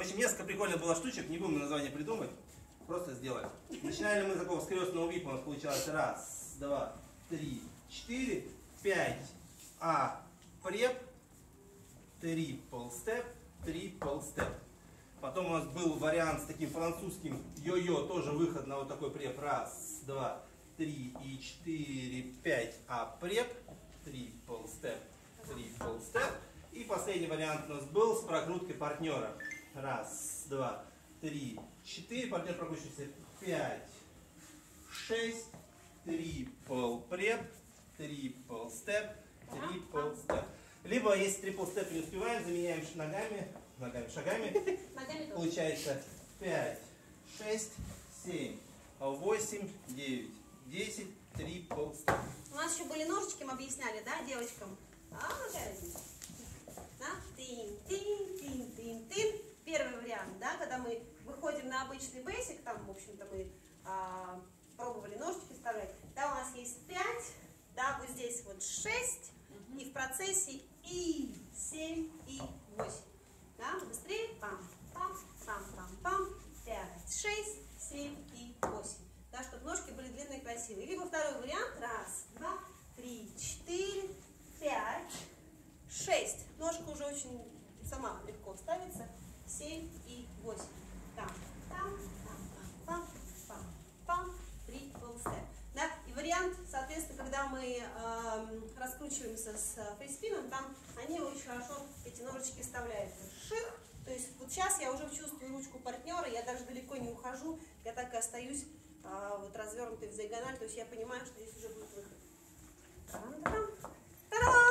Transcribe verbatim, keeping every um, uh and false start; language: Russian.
общем, несколько прикольных было штучек, не будем название придумать, просто сделаем. Начинали мы с такого скрестного випа, у нас получалось раз, два, три, четыре, пять, а, преп, трипл степ, трипл степ. Потом у нас был вариант с таким французским йо-йо, тоже выход на вот такой преп, раз, два, три и четыре, пять, а, преп, трипл степ, трипл степ. И последний вариант у нас был с прокруткой партнера. Раз, два, три, четыре. Партнер прокручивается. Пять, шесть. Трипл преп, трипл степ, трипл степ. Либо, если трипл степ не успеваем, заменяем ногами, ногами, шагами. Получается пять, шесть, семь, восемь, девять, десять, трипл степ. У нас еще были ножички, мы объясняли, да, девочкам? А, да? Тин, тин, тин, тин, тин. Первый вариант, да, когда мы выходим на обычный бейсик, там, в общем-то, мы а, пробовали ножички вставлять. Да, у нас есть пять, да, вот здесь вот шесть, угу. И в процессе и семь, и восемь. Да, быстрее. Пам, пам, пам, пам, пам. пять, шесть, семь и восемь. Да, чтобы ножки были длинные и красивые. Либо второй вариант. Раз, два, три, четыре, пять, шесть. Ножка уже очень сама легко ставится. семь и восемь. Там, там, там, пам, пам, пам, трипл степ. Да? И вариант, соответственно, когда мы э, раскручиваемся с фейспином, там они очень хорошо, эти ножички вставляются. Ших. То есть вот сейчас я уже чувствую ручку партнера, я даже далеко не ухожу, я так и остаюсь э, вот развернутой в диагональ, то есть я понимаю, что здесь уже будет выход. Та-дам-та-дам. Та-дам!